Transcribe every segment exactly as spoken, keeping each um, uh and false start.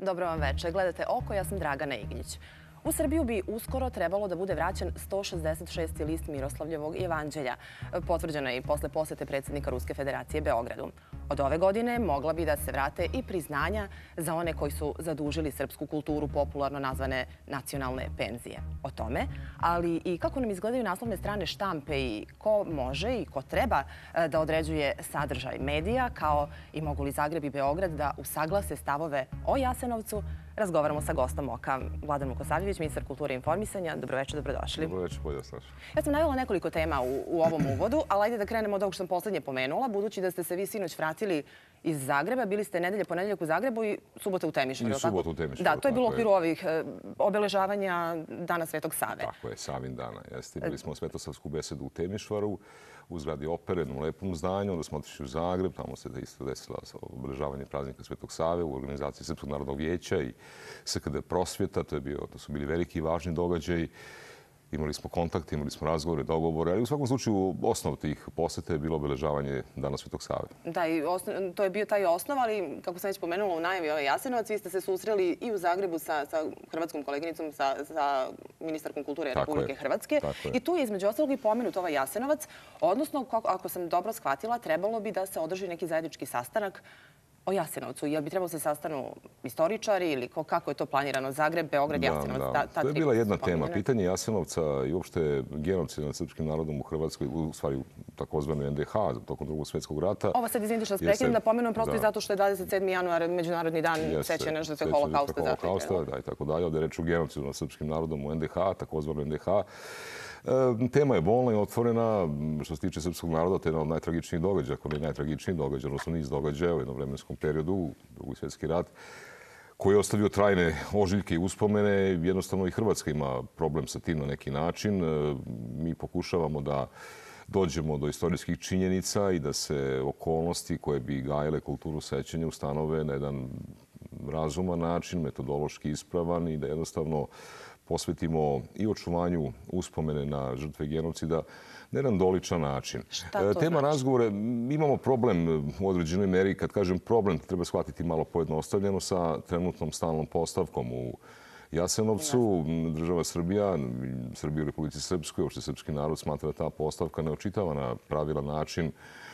Dobro vam večer. Gledate Oko, ja sam Dragana Ignjić. U Srbiju bi uskoro trebalo da bude vraćan sto šezdeset šesti list Miroslavljevog jevanđelja. Potvrđeno je i posle posete predsjednika Ruske federacije Beogradu. Od ove godine mogla bi da se vrate i priznanja za one koji su zadužili srpsku kulturu, popularno nazvane nacionalne penzije. O tome, ali i kako nam izgledaju naslovne strane štampe i ko može i ko treba da određuje sadržaj medija, kao i mogu li Zagreb i Beograd da usaglase stavove o Jasenovcu, razgovaramo sa gostom Oka, Vladan Vukosavljević, ministar kulture i informisanja. Dobroveče, dobrodošli. Dobroveče, bolje vas našao. Ja sam navela nekoliko tema u, u ovom uvodu, ali ajde da krenemo od ovog što sam poslednje pomenula. Budući da ste se vi sinoć vratili iz Zagreba, bili ste nedelje, ponedeljak u Zagrebu i subota u Temišvaru. I subota u Temišvaru. Da, to je bilo u okviru ovih obeležavanja Dana Svetog Save. Tako je, Savin dana. Jeste. Bili smo svetosavsku besedu u Temišvaru, u zgradi opere, jednom lepom zdanju. Onda smo otišli u Zagreb, tamo se isto desilo obeležavanje praznika Svetog Save u organizaciji Srpskog narodnog vijeća i S K D Prosvjeta. To, je bio, to su bili veliki i važni događaji. Imali smo kontakte, imali smo razgovore, dogovore, ali u svakom slučaju osnov tih poseta je bilo obeležavanje Dana Svetog Save. Da, i osnov, to je bio taj osnov, ali kako sam već pomenula u najavi ovaj Jasenovac, vi ste se susreli i u Zagrebu sa, sa hrvatskom koleginicom, sa, sa ministarkom kulture Tako Republike je. Hrvatske. Tako je. I tu je između ostalog i pomenut ovaj Jasenovac, odnosno, kako, ako sam dobro shvatila, trebalo bi da se održi neki zajednički sastanak o Jasenovcu. Jel bi trebalo se sastanu istoričari ili kako je to planirano? Zagreb, Beograd, Jasenovac? Da, da. Ta, ta to je tri bila jedna spominjene. tema. Pitanje Jasenovca i uopšte genocida nad srpskim narodom u Hrvatskoj, u stvari u takozvanoj N D H, tokom Drugog svjetskog rata. Ovo sad izvinite što vas prekinem da pomenem prosto da. i zato što je dvadeset sedmi januar Međunarodni dan sećanja žrtve Holokausta. Holokausta, da, i tako dalje. Ovdje je reč o genocidu nad srpskim narodom u N D H, takozvanoj N D H. E, tema je bolna i otvorena. Što se tiče srpskog naroda, to je jedan od najtragičnijih događaja, ako ne najtragičniji događaj, odnosno niz događaja u jednom vremenskom periodu, Drugi svjetski rat, koji je ostavio trajne ožiljke i uspomene. Jednostavno i Hrvatska ima problem sa tim na neki način. E, mi pokušavamo da dođemo do istorijskih činjenica i da se okolnosti koje bi gajile kulturu sećanja ustanove na jedan razuman način, metodološki ispravan i da jednostavno posvetimo i očuvanju uspomene na žrtve genocida na jedan doličan način. Šta to Tema znači? razgovore, imamo problem u određenoj meri, kad kažem problem, treba shvatiti malo pojednostavljeno sa trenutnom stalnom postavkom u Jasenovcu. Država Srbija, Srbija u Republici Srpskoj, uopšte srpski narod smatra da ta postavka ne očitava na pravilan način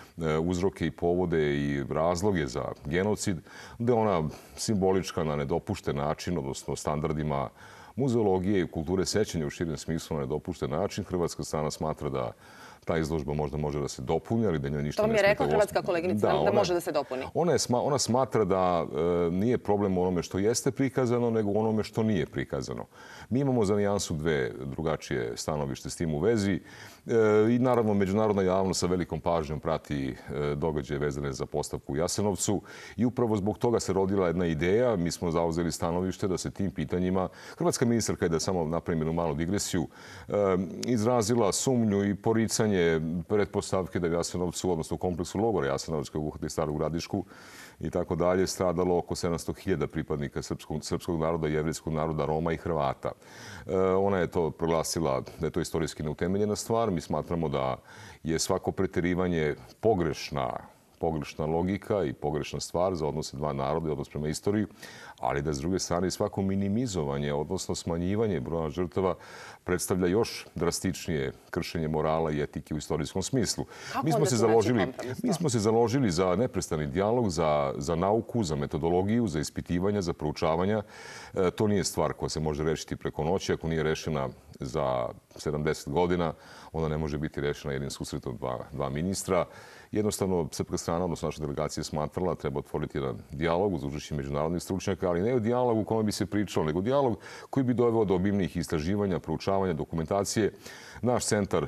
uzroke i povode i razloge za genocid, da je ona simbolička na nedopušten način, odnosno standardima muzeologije i kulture sećanja u širem smislu na nedopušten način. Hrvatska strana smatra da ta izložba možda može da se dopuni, ali da njoj ništa ne smeta. To mi je rekla hrvatska koleginica, da, ona, da može da se dopuni. Ona, je, ona smatra da e, nije problem u onome što jeste prikazano, nego u onome što nije prikazano. Mi imamo za nijansu dve drugačije stanovište s tim u vezi. E, I naravno, međunarodna javnost sa velikom pažnjom prati e, događaje vezane za postavku u Jasenovcu. I upravo zbog toga se rodila jedna ideja. Mi smo zauzeli stanovište da se tim pitanjima... Hrvatska ministarka je, da samo napravim jednu malu digresiju, e, izrazila sumnju i poricanje pretpostavke da je u Jasenovcu, odnosno u kompleksu logora Jasenovac koji obuhvata i Staru Gradišku i tako dalje, stradalo oko sedamsto hiljada pripadnika srpskog, srpskog naroda, jevrejskog naroda, Roma i Hrvata. E, ona je to proglasila da je to istorijski neutemeljena stvar. Mi smatramo da je svako preterivanje pogrešna pogrešna logika i pogrešna stvar za odnose dva naroda i odnos prema istoriji, ali da s druge strane svako minimizovanje, odnosno smanjivanje broja žrtava predstavlja još drastičnije kršenje morala i etike u istorijskom smislu. Kako mi smo se onda tu založili, naći kompromis? mi smo se založili za neprestani dijalog, za, za nauku, za metodologiju, za ispitivanja, za proučavanja. E, to nije stvar koja se može rešiti preko noći. Ako nije rešena za sedamdeset godina, ona ne može biti rešena jednim susretom dva, dva ministra. Jednostavno, srpska strana, odnosno naša delegacija, smatrala da treba otvoriti jedan dijalog uz učešće međunarodnih stručnjaka, ali ne o dijalogu u kome bi se pričalo, nego dijalog koji bi doveo do obimnijih istraživanja, proučavanja, dokumentacije. Naš centar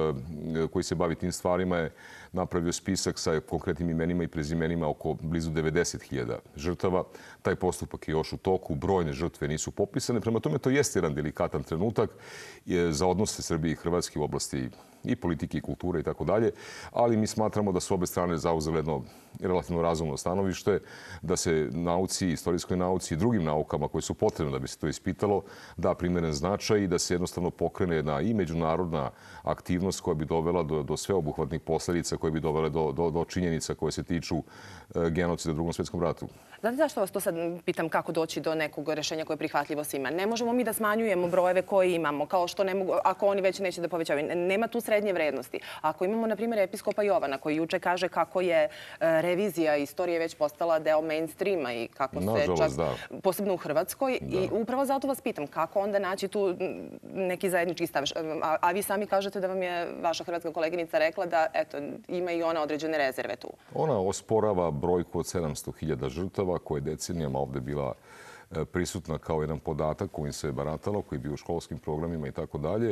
koji se bavi tim stvarima je napravio spisak sa konkretnim imenima i prezimenima oko blizu devedeset hiljada žrtava. Taj postupak je još u toku, brojne žrtve nisu popisane. Prema tome, to jeste jedan delikatan trenutak za odnose Srbije i Hrvatske u oblasti i politike i kulture i tako dalje, ali mi smatramo da su obe strane zauzele jedno relativno razumno stanovište, da se nauci, istorijskoj nauci i drugim naukama koje su potrebne da bi se to ispitalo, da primjeren značaj i da se jednostavno pokrene jedna i međunarodna aktivnost koja bi dovela do, do sveobuhvatnih posljedica, koje bi dovele do, do, do činjenica koje se tiču e, genocida u Drugom svjetskom ratu. Znate zašto vas to sad pitam kako doći do nekog rješenja koje je prihvatljivo svima? Ne možemo mi da smanjujemo brojeve koje imamo, kao što ne mogu, ako oni već neće da povećavaju. Nema tu srednje vrednosti. Ako imamo, na primjer, episkopa Jovana, koji juče kaže kako je e, revizija istorije već postala deo mainstreama i kako Nažalost, se čak, da. posebno u Hrvatskoj. Da. I upravo zato vas pitam kako onda naći tu neki zajednički stav. A, a vi sami kažete da vam je vaša hrvatska koleginica rekla da eto, ima i ona određene rezerve tu. Ona osporava brojku od sedamsto hiljada žrtava koja je decenijama ovdje bila prisutna kao jedan podatak kojim se baratalo, koji je bio u školskim programima i tako dalje.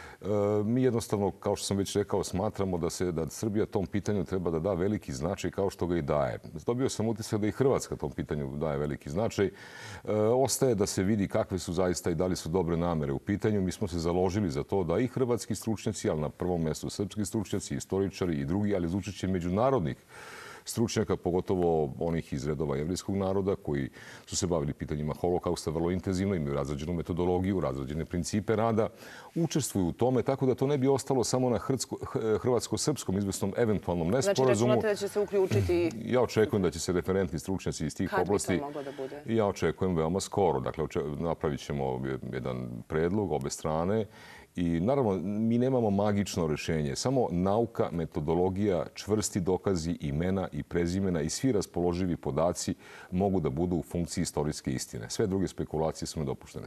Mi jednostavno, kao što sam već rekao, smatramo da se da Srbija tom pitanju treba da da veliki značaj kao što ga i daje. Dobio sam utisak da i Hrvatska tom pitanju daje veliki značaj. Ostaje da se vidi kakve su zaista i da li su dobre namere u pitanju. Mi smo se založili za to da i hrvatski stručnjaci, ali na prvom mjestu srpski stručnjaci, istoričari i drugi, ali uz učešće međunarodnih stručnjaka, pogotovo onih iz redova jevrijskog naroda koji su se bavili pitanjima holokausta vrlo intenzivno, imaju razrađenu metodologiju, razrađene principe rada, učestvuju u tome, tako da to ne bi ostalo samo na hrvatsko-srpskom izvesnom eventualnom nesporazumu. Znači, računate da će se uključiti... Ja očekujem da će se referentni stručnjaci iz tih oblasti... Kad bi to moglo da bude? Ja očekujem veoma skoro. Dakle, napravit ćemo jedan predlog obe strane. I naravno, mi nemamo magično rješenje. Samo nauka, metodologija, čvrsti dokazi, imena i prezimena i svi raspoloživi podaci mogu da budu u funkciji istorijske istine. Sve druge spekulacije su nedopuštene.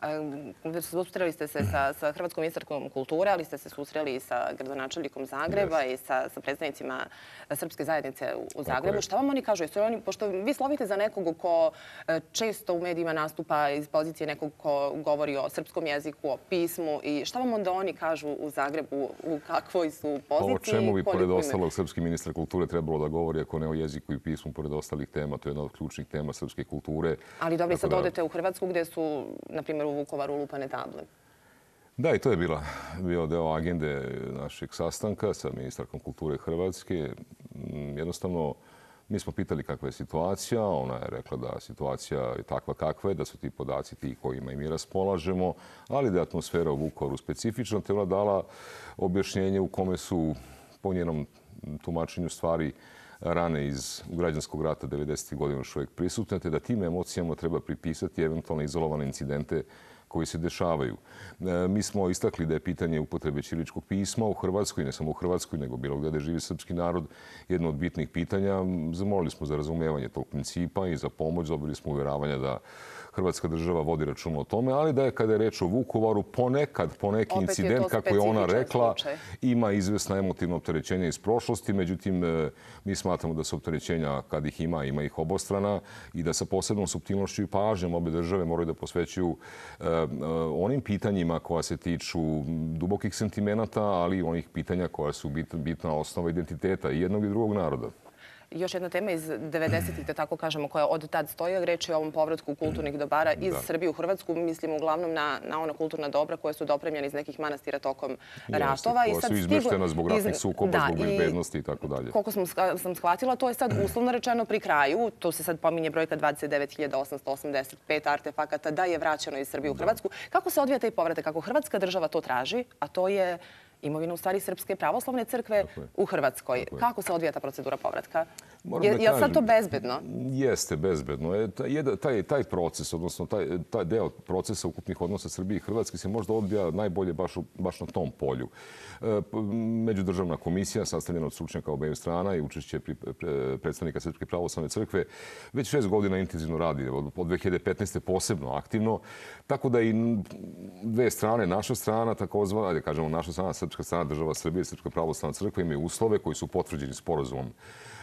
Susreli ste se sa, sa Hrvatskom ministarkom kulture, ali ste se susreli i sa gradonačelnikom Zagreba yes. i sa, sa predstavnicima srpske zajednice u Zagrebu. Šta vam oni kažu? Jesu oni, pošto vi slovite za nekog ko često u medijima nastupa iz pozicije nekog ko govori o srpskom jeziku, o pismu, i šta vam onda oni kažu u Zagrebu, u kakvoj su poziciji? O čemu bi pored ostalog srpski ministar kulture trebalo da govori, ako ne o jeziku i pismu, pored ostalih tema? To je jedna od ključnih tema srpske kulture. Ali dobro, sad odete u Hrvatsku gdje su, na primjer, u Vukovaru lupane table. Da, i to je bila, bio deo agende našeg sastanka sa ministarkom kulture Hrvatske. Jednostavno, mi smo pitali kakva je situacija. Ona je rekla da situacija je takva kakva je, da su ti podaci ti kojima i mi raspolažemo, ali da je atmosfera u Vukovaru specifična, te ona dala objašnjenje u kome su, po njenom tumačenju stvari, rane iz građanskog rata devedesetih godina još uvijek prisutne, te da tim emocijama treba pripisati eventualne izolovane incidente koji se dešavaju. Mi smo istakli da je pitanje upotrebe ćiriličkog pisma u Hrvatskoj, ne samo u Hrvatskoj, nego bilo gdje živi srpski narod, jedno od bitnih pitanja. Zamolili smo za razumijevanje tog principa i za pomoć. Dobili smo uvjeravanja da Hrvatska država vodi računa o tome, ali da je kada je reč o Vukovaru ponekad, poneki Opet incident, je kako je ona rekla, slučaj. Ima izvesna emotivna opterećenja iz prošlosti. Međutim, mi smatramo da su opterećenja, kad ih ima, ima ih obostrana i da sa posebnom suptilnošću i pažnjom obe države moraju da posvećuju onim pitanjima koja se tiču dubokih sentimenata, ali i onih pitanja koja su bitna osnova identiteta i jednog i drugog naroda. Još jedna tema iz devedesetih, da tako kažemo, koja od tad stoji. Reč je o ovom povratku kulturnih dobara iz Srbije u Hrvatsku. Mislim uglavnom na, na ona kulturna dobra koja su dopremljena iz nekih manastira tokom ratova. Koja su izmeštena zbog ratnih sukoba, zbog bezbednosti i tako dalje. Koliko sam, sam shvatila, to je sad uslovno rečeno pri kraju. To se sad pominje brojka dvadeset devet hiljada osamsto osamdeset pet artefakata da je vraćeno iz Srbije u Hrvatsku. Kako se odvija taj povratak? Kako Hrvatska država to traži, a to je imovina u stvari Srpske pravoslavne crkve u Hrvatskoj. Kako se odvija ta procedura povratka? Je li sad to bezbedno? Jeste bezbedno. Taj, taj proces, odnosno taj, taj deo procesa ukupnih odnosa Srbije i Hrvatske se možda odvija najbolje baš, baš na tom polju. Međudržavna komisija, sastavljena od stručnjaka obeju strana i učešće predstavnika Srpske pravoslavne crkve, već šest godina intenzivno radi, od dve hiljade petnaeste. posebno aktivno. Tako da i dve strane, naša strana, takozvana, ajde kažemo naša strana, Srpska strana, država Srbije, Srpska pravoslavna crkva, imaju uslove koji su potvrđeni sporazumom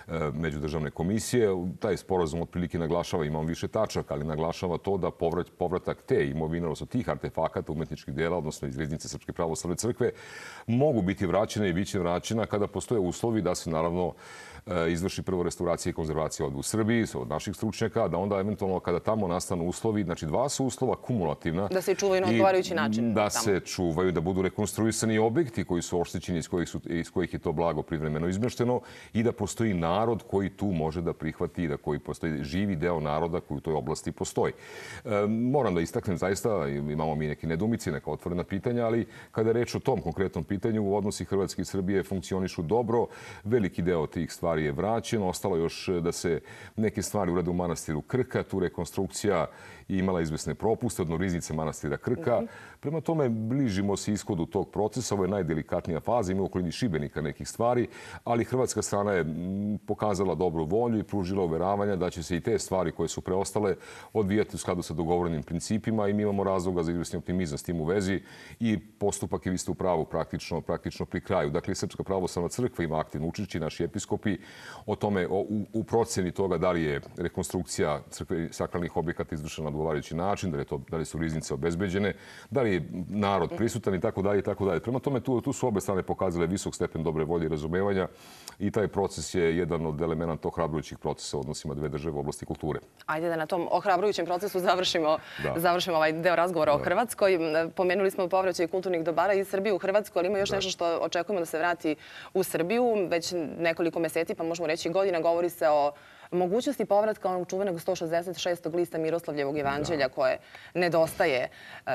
međudržavne komisije. Taj sporazum otprilike naglašava, imam više tačaka, ali naglašava to da povratak te imovine, odnosno tih artefakata umetničkih dela, odnosno iz riznice Srpske pravoslavne crkve, mogu biti vraćene i bit će vraćena kada postoje uslovi da se naravno izvrši prvo restauracija i konzervacija ovdje u Srbiji od naših stručnjaka, da onda eventualno kada tamo nastanu uslovi, znači dva su uslova kumulativna. Da se čuvaju na odgovarajući način. Da se čuvaju, da budu rekonstruisani objekti koji su oštećeni, iz kojih, su, iz kojih je to blago privremeno izmešteno i da postoji narod koji tu može da prihvati i da koji postoji živi deo naroda koji u toj oblasti postoji. E, moram da istaknem zaista, imamo mi neke nedumice, neka otvorena pitanja, ali kada je reč o tom konkretnom pitanju, odnosi Hrvatske i Srbije funkcionišu dobro, veliki deo tih stvari je vraćen. Ostalo još da se neke stvari urade u manastiru Krka. Tu rekonstrukcija imala izvesne propuste od riznice manastira Krka. Prema tome, bližimo se ishodu tog procesa. Ovo je najdelikatnija faza. Ima u okolini Šibenika nekih stvari, ali hrvatska strana je pokazala dobru volju i pružila uveravanja da će se i te stvari koje su preostale odvijati u skladu sa dogovorenim principima i mi imamo razloga za izvesni optimizam s tim u vezi i postupak je, vi ste u pravu, praktično, praktično pri kraju. Dakle, Srpska pravoslavna crkva ima aktivno učešće, naši episkopi, o tome, o, u, u proceni toga da li je rekonstrukcija crkve sakralnih objekata izvršena na odgovarajući način, da li, je to, da li su riznice obezbeđene, da li je narod prisutan i tako dalje i tako dalje. Prema tome, tu, tu su obe strane pokazale visok stepen dobre volje i razumevanja i taj proces je jedan od elemenata ohrabrujućih procesa u odnosima dve države u oblasti kulture. Ajde da na tom ohrabrujućem procesu završimo, završimo ovaj deo razgovora da. o Hrvatskoj. Pomenuli smo povraćaj kulturnih dobara iz Srbije u Hrvatsku, ali ima još da. nešto što očekujemo da se vrati u Srbiju. Već nekoliko meseci, pa možemo reći godina, govori se o mogućnosti povratka onog čuvenog sto šezdeset šestog lista Miroslavljevog evanđelja koje nedostaje,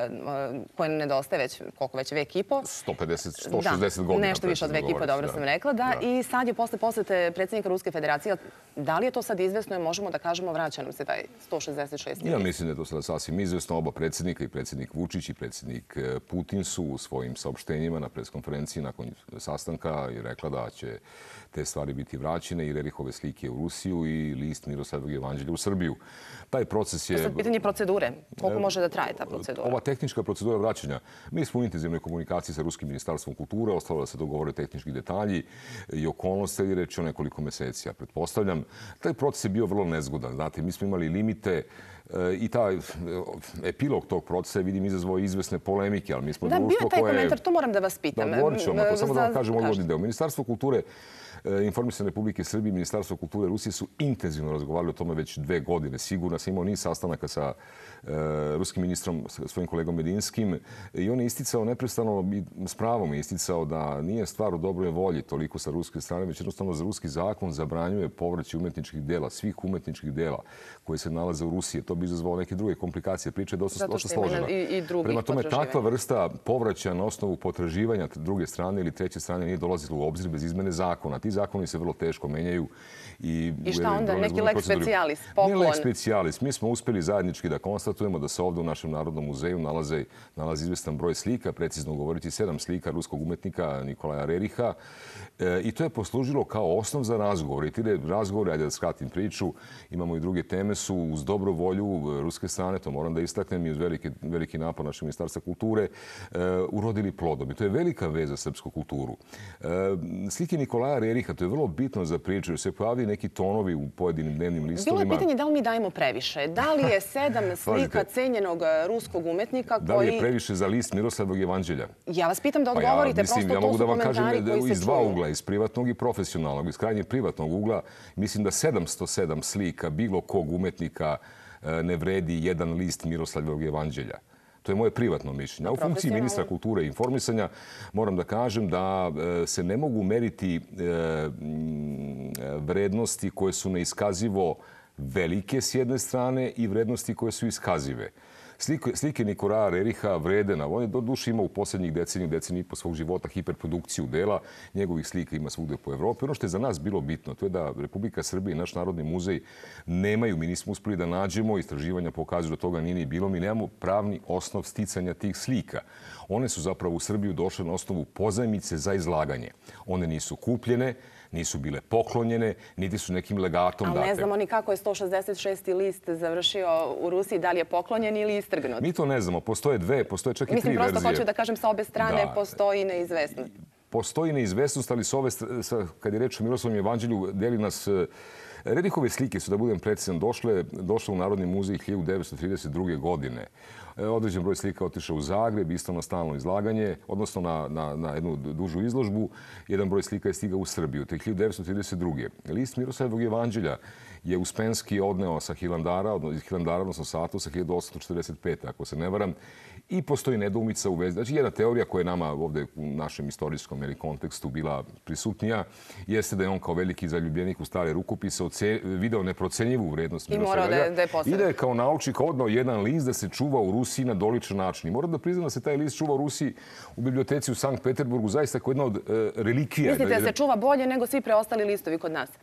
koje nedostaje već, koliko već, vek i po. sto pedeset, sto šezdeset godina. Nešto više od vek i po, dobro sam rekla. Da. I sad je posle posete predsjednika Ruske federacije. Da li je to sad izvesno i možemo da kažemo vraća nam se taj sto šezdeset šesti list? Ja mislim da je to sad sasvim izvesno. Oba predsjednika, i predsjednik Vučić i predsjednik Putin, su u svojim saopštenjima na preskonferenciji nakon sastanka i rekla da će te stvari biti vraćene i Rerihove slike u Rusiju i list Miroslavljevog evanđelja u Srbiju. Taj proces je... Sad pitanje procedure. Koliko može da traje ta procedura? Ova tehnička procedura vraćanja. Mi smo u intenzivnoj komunikaciji sa Ruskim ministarstvom kulture. Ostalo da se dogovore tehnički detalji i okolnosti i reći o nekoliko meseci. Ja pretpostavljam, taj proces je bio vrlo nezgodan. Znate, mi smo imali limite i taj epilog tog procesa je, vidim, izazvao izvesne polemike, ali mi smo da, društvo koje... Da, bio je taj komentar, to moram da vas pitam. Da, govorit ću vam, ako samo da vam kažem uvodni deo. Ministarstvo kulture, Informisanje Republike Srbije i Ministarstvo kulture Rusije su intenzivno razgovarali o tome već dve godine. Sigurno sam imao niz sastanaka sa e, ruskim ministrom, svojim kolegom Medinskim, i on je isticao neprestano, s pravom je isticao da nije stvar u dobroj volji toliko sa ruske strane, već jednostavno za ruski zakon zabranjuje povraćaj umetničkih dela, svih umetničkih dela koje se nalaze u Rusiji. To bi izazvalo neke druge komplikacije. Priča je dosta, dosta složena. I, i Prema tome, takva vrsta povraćaja na osnovu potraživanja druge strane ili treće strane nije dolazila u obzir bez izmene zakona. Ti zakoni se vrlo teško menjaju. I, I šta onda? Neki lex specialis, poklon? Nije lex specialis. Mi smo uspjeli zajednički da konstatujemo da se ovdje u našem Narodnom muzeju nalaze, nalazi izvestan broj slika, precizno govoriti sedam slika ruskog umetnika Nikolaja Reriha. E, I to je poslužilo kao osnov za razgovor. I ti razgovori, ajde da skratim priču, imamo i druge teme, su uz dobru volju ruske strane, to moram da istaknem, i uz veliki, veliki napor našeg ministarstva kulture, e, urodili plodom. I to je velika veza za srpsku kulturu. E, slike Nikolaja Reriha, to je vrlo bitno za priču, jer se pojavljaju neki tonovi u pojedinim dnevnim listovima. Bilo je pitanje da li mi dajemo previše. Da li je sedam slika cenjenog ruskog umetnika koji... Da li je previše za list Miroslavljevog evanđelja? Ja vas pitam da odgovorite, pa ja, mislim, prosto ja mogu to da su vam komentari kažem, koji se čuju. Iz dva ugla, iz privatnog i profesionalnog, iz krajnje privatnog ugla, mislim da sedamsto sedam slika bilo kog umetnika ne vredi jedan list Miroslavljevog evanđelja. To je moje privatno mišljenje. A u funkciji ministra kulture i informisanja moram da kažem da se ne mogu meriti vrednosti koje su neiskazivo velike s jedne strane i vrednosti koje su iskazive. Slike, slike Nikolaja Reriha vredena. On je do duše imao u posljednjih deceniju, deceniju i po svog života hiperprodukciju dela. Njegovih slika ima svugdje po Evropi. Ono što je za nas bilo bitno, to je da Republika Srbija i naš Narodni muzej nemaju, mi nismo uspeli da nađemo, istraživanja pokazuju da toga nije ni bilo, mi nemamo pravni osnov sticanja tih slika. One su zapravo u Srbiju došle na osnovu pozajmice za izlaganje. One nisu kupljene, nisu bile poklonjene, niti su nekim legatom date. Ali ne znamo ni kako je sto šezdeset šesti list završio u Rusiji, da li je poklonjen ili istrgnut. Mi to ne znamo. Postoje dve, postoje čak i tri verzije. Mislim, prosto hoću da kažem, sa obe strane postoji neizvesnost. postoji neizvesnost, ali s ove, kad je reč o Miroslavljevom jevanđelju, deli nas... Rerihove slike su, da budem precizan, došle, došle u Narodni muzej hiljadu devetsto trideset druge. godine. Određen broj slika otišao u Zagreb, isto na stalno izlaganje, odnosno na, na, na jednu dužu izložbu. Jedan broj slika je stigao u Srbiju, te hiljadu devetsto trideset druge. List Miroslavljevog jevanđelja je Uspenski odneo sa Hilandara, iz Hilandara, odnosno sa Atosa, hiljadu osamsto četrdeset pete. ako se ne varam. I postoji nedoumica u vezi. Znači, jedna teorija koja je nama ovdje u našem istorijskom ili kontekstu bila prisutnija jeste da je on kao veliki zaljubljenik u stare rukopise video neprocenjivu vrednost Miroslavlja i da je kao naučnik odnao jedan list da se čuva u Rusiji na doličan način. I moram da priznam da se taj list čuva u Rusiji u biblioteci u Sankt Peterburgu zaista kao jedna od relikvija. Mislite da se čuva bolje nego svi preostali listovi kod nas?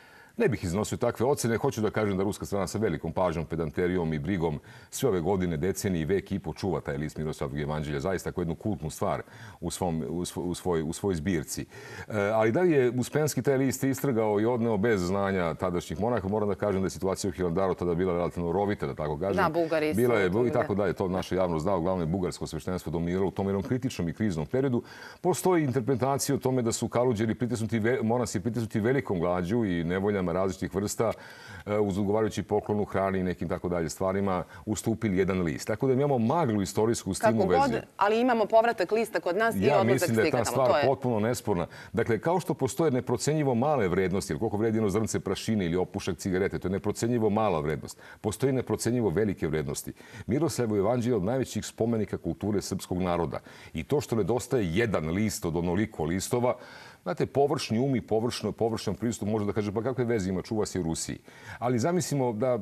Ne bih iznosio takve ocene. Hoću da kažem da ruska strana sa velikom pažnjom, pedanterijom i brigom sve ove godine, decenije i vek i po čuva taj list Miroslavljevog jevanđelja. Zaista kao jednu kultnu stvar u, svom, u, svoj, u, svoj, u svojoj zbirci. E, ali da li je Uspenski taj list istrgao i odneo bez znanja tadašnjih monaha? Moram da kažem da je situacija u Hilandaru tada bila relativno rovita, da tako kažem. Da, Bugari su. Bila je i tako dalje. To naše javno znao. Uglavnom je bugarsko sveštenstvo dominiralo u tom jednom kritičnom i kriznom periodu. Postoji interpretacija o tome da su kaluđeri pritisnuti, monasi pritisnuti velikom glađu i nevoljama različitih vrsta uz odgovarajući poklon u hrani i nekim tako dalje stvarima ustupili jedan list. Tako da imamo maglu istorijsku s tim u vezi. God, ali imamo povratak lista kod nas i odlazak slika tamo. Ja mislim da je ta stvar potpuno nesporna. Dakle, kao što postoje neprocenjivo male vrednosti, jer koliko vredi jedno zrnce prašine ili opušak cigarete, to je neprocenjivo mala vrednost. Postoji neprocenjivo velike vrednosti. Miroslavljevo jevanđelje je od najvećih spomenika kulture srpskog naroda. I to što nedostaje jedan list od onoliko listova, znate, površni um i površan pristup može da kaže pa kakve veze ima, čuva se u Rusiji. Ali zamislimo da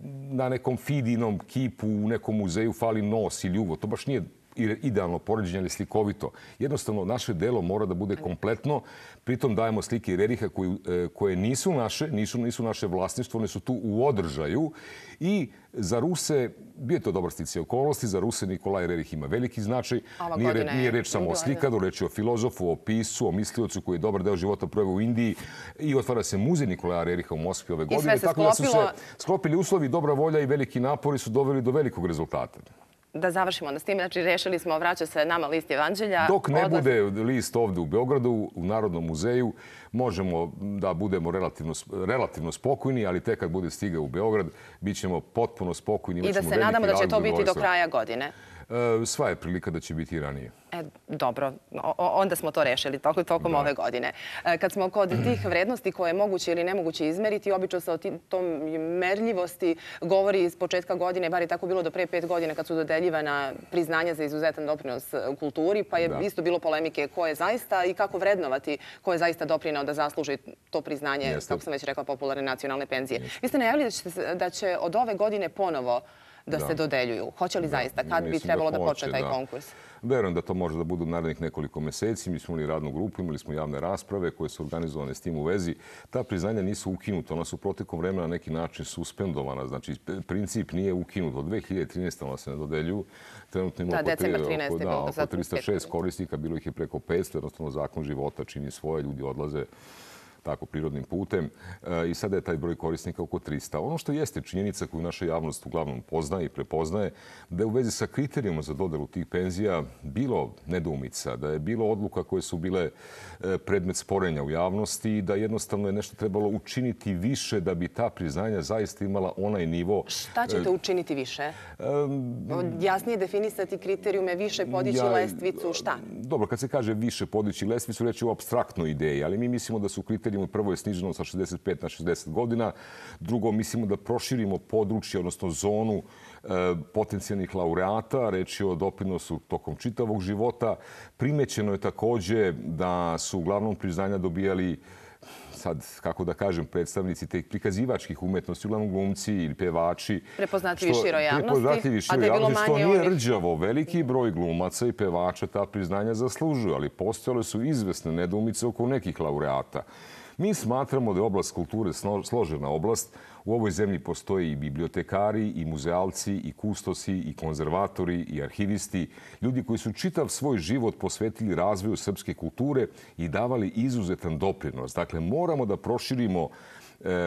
na nekom Fidinom kipu u nekom muzeju fali nos ili uvo. To baš nije idealno poređenje, ali slikovito. Jednostavno, naše delo mora da bude kompletno. Pritom dajemo slike Reriha koje nisu naše, nisu, nisu naše vlasništvo, one su tu u održaju. I za Ruse, bio je to dobar stice okolnosti, za Ruse Nikolaj Rerih ima veliki značaj. Nije, nije reč samo o slikaru, reč je o filozofu, o pisu, o misliocu koji je dobar deo života proveo u Indiji. I otvara se muzej Nikolaja Reriha u Moskvi ove godine. I sve se tako sklopilo... da su se sklopili uslovi, dobra volja i veliki napori su doveli do velikog rezultata. Da završimo onda s tim. Znači, rešili smo, vraća se nama list Jevanđelja. Dok ne bude list ovdje u Beogradu, u Narodnom muzeju, možemo da budemo relativno, relativno spokojni, ali tek kad bude stigao u Beograd, bit ćemo potpuno spokojni. I da se nadamo da će to biti do kraja godine. Sva je prilika da će biti i ranije. E, dobro, o, onda smo to rešili tokom, tokom ove godine. E, kad smo kod tih vrednosti koje je moguće ili nemoguće izmeriti, obično se o tom merljivosti govori iz početka godine, bar je tako bilo do pre pet godine kad su dodeljivana priznanja za izuzetan doprinos u kulturi, pa je da. isto bilo polemike ko je zaista i kako vrednovati ko je zaista doprinao da zasluži to priznanje, Jeste. kako sam već rekla, popularne nacionalne penzije. Jeste. Vi ste najavili da će, da će od ove godine ponovo da, da se dodeljuju. Hoće li da. zaista? Kad Mislim bi trebalo da, da počne taj da. konkurs? Verujem da to može da budu narednih nekoliko meseci. Mi smo imali radnu grupu, imali smo javne rasprave koje su organizovane s tim u vezi. Ta priznanja nisu ukinuta. Ona su protekom vremena na neki način suspendovana. Znači, princip nije ukinut. Od dve hiljade trinaeste. ona se ne dodeljuju. Trenutno ima da, oko, da, oko tristo šest korisnika, bilo ih je preko petsto. Jednostavno, zakon života čini svoje, ljudi odlaze tako prirodnim putem. I sada je taj broj korisnika oko trista. Ono što jeste činjenica koju naša javnost uglavnom poznaje i prepoznaje, da je u vezi sa kriterijima za dodelu tih penzija bilo nedoumica, da je bilo odluka koje su bile predmet sporenja u javnosti i da jednostavno je nešto trebalo učiniti više da bi ta priznanja zaista imala onaj nivo... Šta ćete učiniti više? Jasnije definisati kriterijume, više podići ja, lestvicu, šta? Dobro, kad se kaže više podići lestvicu, reći o apstraktnoj ideji, ali mi mislimo da su kriterijumi prvo je sniženo sa šezdeset pet na šezdeset godina. Drugo, mislimo da proširimo područje, odnosno zonu e, potencijalnih laureata. Reč je o doprinosu tokom čitavog života. Primećeno je također da su uglavnom priznanja dobijali sad, kako da kažem, predstavnici teh prikazivačkih umetnosti, uglavnom glumci ili pevači. Prepoznatljivi široj javnosti. Prepoznatljivi široj javnosti, što nije rđavo. Veliki broj glumaca i pevača ta priznanja zaslužuju, ali postojale su izvesne nedoumice oko nekih laureata. Mi smatramo da je oblast kulture složena oblast. U ovoj zemlji postoje i bibliotekari, i muzealci, i kustosi, i konzervatori, i arhivisti. Ljudi koji su čitav svoj život posvetili razvoju srpske kulture i davali izuzetan doprinos. Dakle, moramo da proširimo e,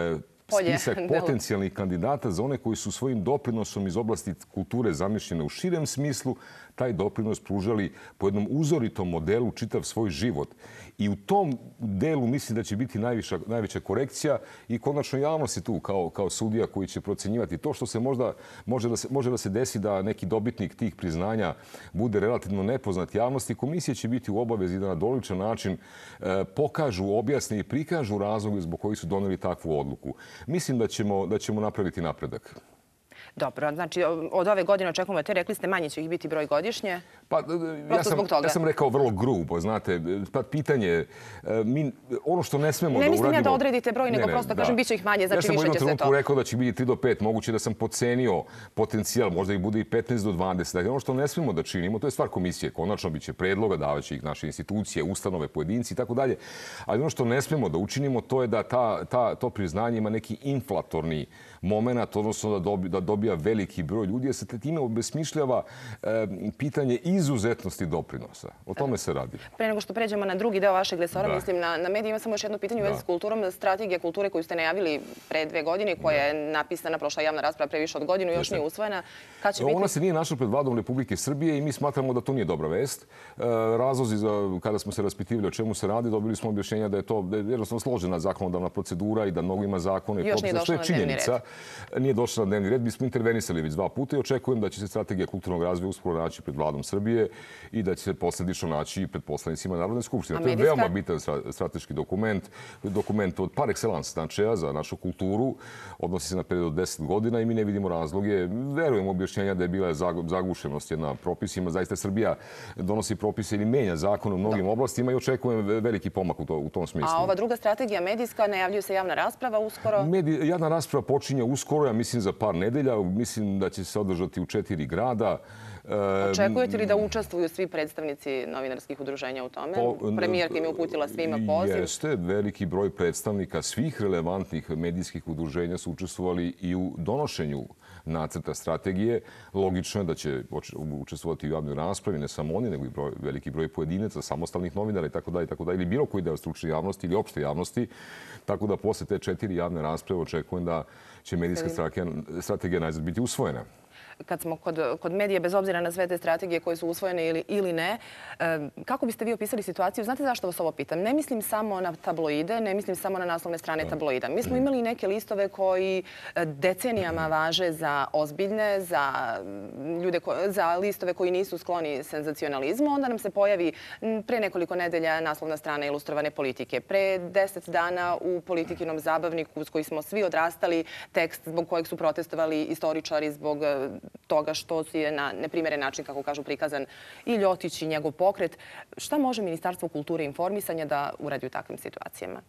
polje spisak deluje. potencijalnih kandidata za one koji su svojim doprinosom iz oblasti kulture zamišljene u širem smislu taj doprinos pružali po jednom uzoritom modelu čitav svoj život. I u tom delu mislim da će biti najviša, najveća korekcija i konačno javnost je tu kao, kao sudija koji će procenjivati to što se možda može da se, može da se desi da neki dobitnik tih priznanja bude relativno nepoznat javnosti. Komisija će biti u obavezi da na doličan način e, pokažu, objasne i prikažu razloge zbog kojih su doneli takvu odluku. Mislim da ćemo, da ćemo napraviti napredak. Dobro, znači od ove godine očekujemo, te rekli ste manje će ih biti broj godišnje. Pa, ja, sam, ja sam rekao vrlo grubo, znate, pa pitanje, mi, ono što ne smemo da uradimo... Ne mislim ja da odredite broj, nego ne, ne, prosto da. kažem bit će ih manje, znači više će se to. Ja sam u jednom trenutku rekao da će biti tri do pet, moguće da sam podcenio potencijal, možda ih bude i petnaest do dvadeset. Dakle, ono što ne smemo da činimo, to je stvar komisije. Konačno biće predloga, davaće ih naše institucije, ustanove, pojedinci i tako dalje. Ali ono što ne smemo da učinimo, to je da ta, ta, to priznanje ima neki inflatorni moment, odnosno da, dobi, da dobija veliki broj ljudi, jer se time obesmišljava e, pitanje izuzetnosti doprinosa. O tome se radi. Pre nego što pređemo na drugi deo vašeg resora, da. mislim na, na medijima samo još jedno pitanje u vezi s kulturom. Strategija kulture koju ste najavili pre dve godine, koja da. je napisana, prošla javna rasprava pre više od godinu, još nije usvojena. Kad će Ona biti? se nije našla pred vladom Republike Srbije i mi smatramo da to nije dobra vest. E, razlozi za kada smo se raspitivali o čemu se radi, dobili smo objašnjenja da je to da je jednostavno složena zakonodavna procedura i da mnogo ima zakona. Još nije došla na dnevni red. Nije došla na dnevni red. Mi smo intervenisali već dva puta i očekujem da će se strategija kulturnog razvoja uskoro naći pred vladom Srbije i da će se posledično naći i pred poslanicima Narodne skupštine. To je veoma bitan strateški dokument, dokument od par excellence značaja za našu kulturu, odnosi se na period od deset godina i mi ne vidimo razloge. Verujemo objašnjenja da je bila zagušenost jedna propisima. Zaista Srbija donosi propise ili menja zakon u mnogim da. oblastima i očekujem veliki pomak u, to, u tom smislu. A ova druga strategija medijska, najavljuje se javna rasprava uskoro? Medij, javna rasprava počinje uskoro, ja mislim za par nedelja. Mislim da će se održati u četiri grada. Očekujete li da učestvuju svi predstavnici novinarskih udruženja u tome? Premijerka im je uputila svima poziv. Jeste, veliki broj predstavnika svih relevantnih medijskih udruženja su učestvovali i u donošenju nacrta strategije. Logično je da će učestvovati u javnoj raspravi, ne samo oni, nego i broj, veliki broj pojedinaca, samostalnih novinara itd. itd. Ili bilo koji deo stručne javnosti ili opšte javnosti. Tako da posle te četiri javne rasprave očekujem da će medijska strategija najzad biti usvojena. Kad smo kod, kod medija, bez obzira na sve te strategije koje su usvojene ili, ili ne, kako biste vi opisali situaciju? Znate zašto vas ovo pitam? Ne mislim samo na tabloide, ne mislim samo na naslovne strane tabloida. Mi smo imali neke listove koji decenijama važe za ozbiljne, za, ljude ko, za listove koji nisu skloni senzacionalizmu. Onda nam se pojavi pre nekoliko nedelja naslovna strana Ilustrovane politike. Pre deset dana u Politikinom zabavniku s koji smo svi odrastali, tekst zbog kojeg su protestovali istoričari zbog toga što je na neprimeren način, kako kažu, prikazan i Ljotić i njegov pokret. Šta može Ministarstvo kulture i informisanja da uradi u takvim situacijama?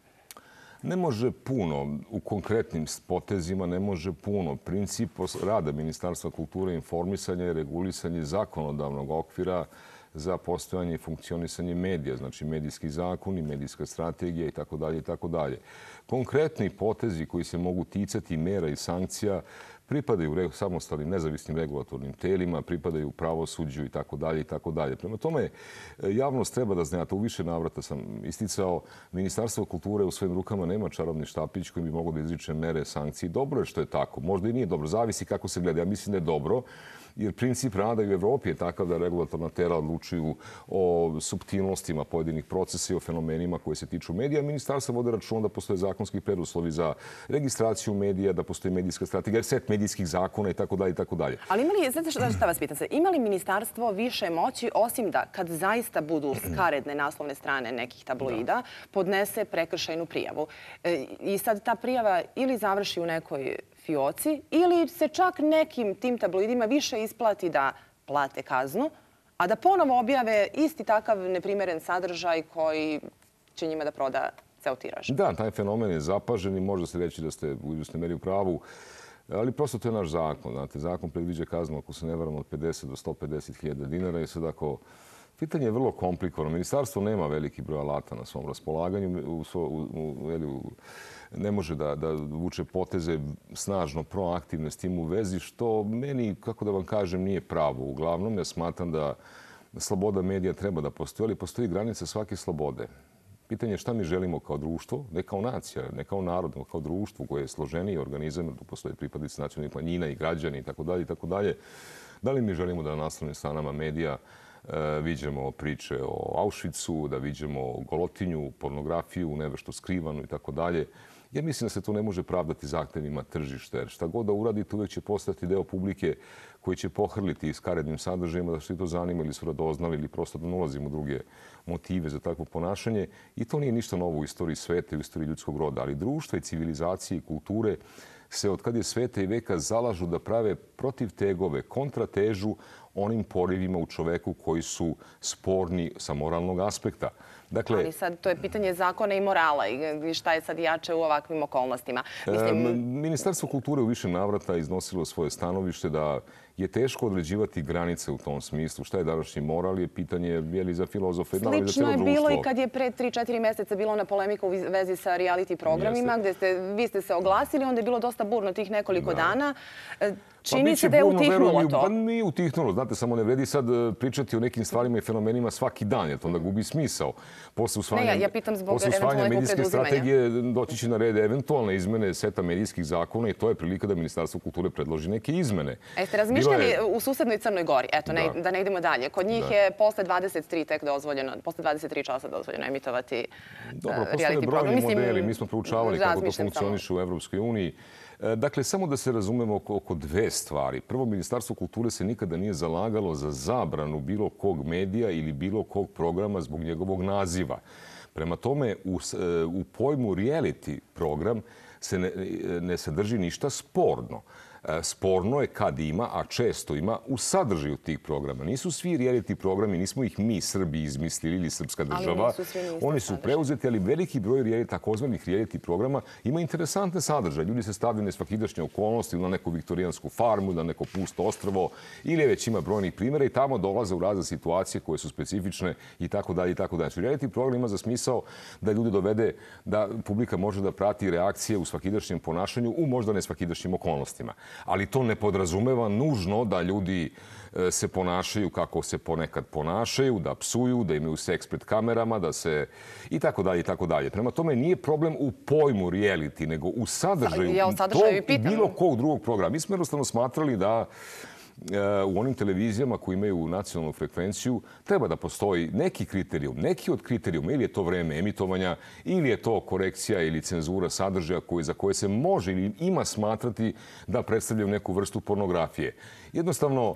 Ne može puno. U konkretnim potezima ne može puno. Princip rada Ministarstva kulture i informisanja je regulisanje zakonodavnog okvira za postojanje i funkcionisanje medija, znači medijski zakoni, medijska strategija itd. itd. Konkretni potezi koji se mogu ticati mera i sankcija pripadaju samostalnim nezavisnim regulatornim telima, pripadaju pravosuđu itd. itd. Prema tome, javnost treba da zna, to u više navrata sam isticao, Ministarstvo kulture u svojim rukama nema čarobni štapić koji bi mogao da izriče mere sankcije. Dobro je što je tako. Možda i nije dobro. Zavisi kako se gleda. Ja mislim da je dobro. Jer princip rada u Evropi je takav da regulatorna tela odlučuju o suptilnostima pojedinih procesa i o fenomenima koje se tiču medija. Ministarstvo vode računa da postoje zakonski preduslovi za registraciju medija, da postoji medijska strategija, set medijskih zakona itd. itd. Ali ima li, znate šta vas pitam se, ima li ministarstvo više moći osim da kad zaista budu skaredne naslovne strane nekih tabloida podnese prekršajnu prijavu? I sad ta prijava ili završi u nekoj fioci ili se čak nekim tim tabloidima više isplati da plate kaznu, a da ponovo objave isti takav neprimeren sadržaj koji će njima da proda ceo tiraž. Da, taj fenomen je zapažen i može se reći da ste u izvesnoj meri u pravu, ali prosto to je naš zakon. Znate, zakon predviđa kaznu, ako se ne varam, od pedeset do sto pedeset hiljada dinara i sad ako pitanje je vrlo komplikovano. Ministarstvo nema veliki broj alata na svom raspolaganju. U, u, u, u, ne može da, da vuče poteze snažno proaktivne s tim u vezi, što meni, kako da vam kažem, nije pravo. Uglavnom, ja smatram da sloboda medija treba da postoji, ali postoji granica svake slobode. Pitanje je šta mi želimo kao društvo, ne kao nacija, ne kao narod, nego kao društvo koje je složeniji organizam, tu postoje pripadnici nacionalnih manjina i građani i tako dalje i tako dalje. Da li mi želimo da na naslovnim stranama medija viđemo priče o Auschwitzu, da viđemo golotinju, pornografiju, nešto skrivanu i tako dalje. Ja mislim da se to ne može pravdati zahtevima tržišta, jer šta god da uradite, uvijek će postati deo publike koji će pohrliti skarednim sadržajima, da što je to zanima ili su radoznali ili prosto da ne ulazimo u druge motive za takvo ponašanje. I to nije ništa novo u istoriji sveta i u istoriji ljudskog roda, ali društva i civilizacije i kulture se od kad je sveta i veka zalažu da prave protiv tegove, kontratežu onim porivima u čoveku koji su sporni sa moralnog aspekta. Dakle, ali sad to je pitanje zakona i morala i šta je sad jače u ovakvim okolnostima. Mislim... Ministarstvo kulture u više navrata iznosilo svoje stanovište da je teško određivati granice u tom smislu. Šta je današnji moral je pitanje je li za filozofe, da li za cijelo društvo. Slično je bilo i kad je pre tri četiri meseca bilo na polemika u vezi sa reality programima, gdje ste, vi ste se oglasili, onda je bilo dosta burno tih nekoliko dana. Čini se da je utihnulo to. Pa nije utihnulo. Znate, samo ne vredi sad pričati o nekim stvarima i fenomenima svaki dan, jer to onda gubi smisao. Posle usvajanja medijske strategije doći će na red eventualne izmene seta medijskih zakona i to je prilika da Ministarstvo kulture predloži neke izmene. A jeste razmišljali u susednoj Crnoj Gori? Eto, da ne idemo dalje. Kod njih je posle dvadeset tri tek dozvoljeno, posle dvadeset tri časa dozvoljeno emitovati reality program. Dobro, postoje brojni modeli. Mi smo proučavali kako to funkcioniše u Evropskoj uniji. Dakle, samo da se razumemo oko dve stvari. Prvo, Ministarstvo kulture se nikada nije zalagalo za zabranu bilo kog medija ili bilo kog programa zbog njegovog naziva. Prema tome, u pojmu reality program se ne sadrži ništa sporno. Sporno je kad ima, a često ima, u sadržaju tih programa. Nisu svi reality programi, nismo ih mi Srbi izmislili ili srpska država. Oni su preuzeti, ali veliki broj takozvanih reality programa ima interesantne sadržaje. Ljudi se stavljaju na svakidašnje okolnosti ili na neku viktorijansku farmu, na neko pusto ostrvo ili već ima brojnih primjera i tamo dolaze u razne situacije koje su specifične i tako dalje i tako dalje. Reality program ima za smisao da ljudi dovede, da publika može da prati reakcije u svakidašnjem ponašanju u možda ne svakidašnjim okolnostima. Ali to ne podrazumeva nužno da ljudi se ponašaju kako se ponekad ponašaju, da psuju, da imaju seks pred kamerama, da se i tako dalje i tako dalje. Prema tome nije problem u pojmu reality, nego u sadržaju tog bilo kog drugog programa. Mi smo jednostavno smatrali da u onim televizijama koji imaju nacionalnu frekvenciju treba da postoji neki kriterijum, neki od kriterijuma, ili je to vreme emitovanja, ili je to korekcija ili cenzura sadržaja za koje se može ili ima smatrati da predstavljaju neku vrstu pornografije. Jednostavno,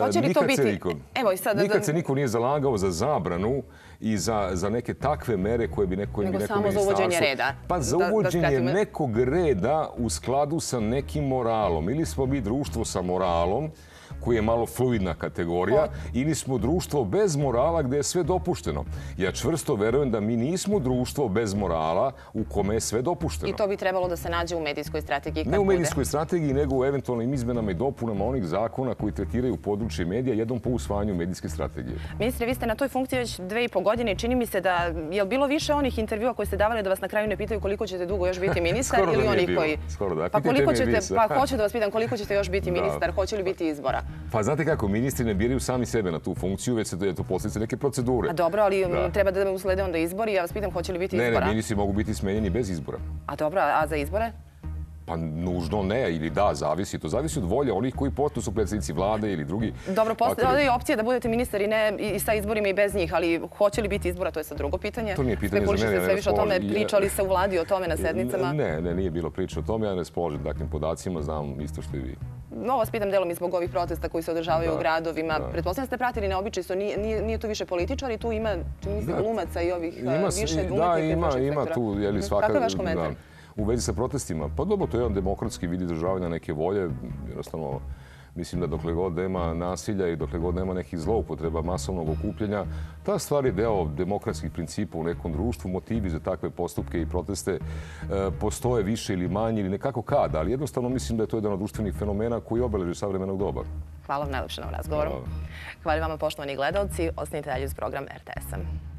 nikad se niko nije zalagao za zabranu i za neke takve mere koje bi neko ministarstvo... Nego samo za uvođenje reda. Pa za uvođenje nekog reda u skladu sa nekim moralom. Ili smo mi društvo sa moralom, koji je malo fluidna kategorija, ili smo društvo bez morala gdje je sve dopušteno. Ja čvrsto verujem da mi nismo društvo bez morala u kome je sve dopušteno. I to bi trebalo da se nađe u medijskoj strategiji? Ne u medijskoj strategiji, nego u eventualnim izmenama i dopunama onih zakona koji tretiraju područje medija jednom po usvajanju medijske strategije. Ministre, vi ste na toj funkciji već dve i po godine i čini mi se da je li bilo više onih intervjua koji ste davali da vas na kraju ne pitaju koliko ćete dugo još biti ministar ili onih koji... Skoro da. Pa koliko ćete, pa hoću da vas pitam koliko ćete još biti ministar, hoće li biti izbora? Pa znate kako, ministri ne biraju sami sebe na tu funkciju, već se to posljedice neke procedure. A dobro, ali treba da uslede onda izbori. Ja vas pitam, hoće li biti izbora? Ne, ne, ministri mogu biti smenjeni bez izbora. A dobro, a za izbore? Pa nužno ne, ili da, zavisi. To zavisi od volje onih koji potom su predsjednici vlade ili drugi. Dobro, postoje opcije da budete ministar i ne i sa izborima i bez njih, ali hoće li biti izbora, to je sad drugo pitanje. To nije pitanje za mene. Spekulište se sve više o tome, pričali se u vladi o tome na sednicama. Ne, ne, nije bilo priče o tome. Ja ne spoložim takvim podacima, znam isto što i vi. No, vas pitam delom i zbog ovih protesta koji se održavaju u gradovima. Pretpostavljam ste pratili neobičajstvo, nije tu više političar i tu ima, čini mi se, glumaca i ovih više umetnika. Da, ima, ima tu, jeli svaka... Kakav je vaš komentar? U vezi sa protestima. Pa dobro, to je jedan demokratski vid izražavanja neke volje. Jednostavno, mislim da dokle god nema nasilja i dokle god nema nekih zloupotreba masovnog okupljenja, ta stvar je deo demokratskih principa u nekom društvu. Motivi za takve postupke i proteste postoje više ili manje ili nekako kada, ali jednostavno mislim da je to jedan od društvenih fenomena koji obeleži savremenog doba. Hvala vam najlepše na ovom razgovoru. Hvala vama, poštovani gledalci. Ostanite dalje uz program R T S-a.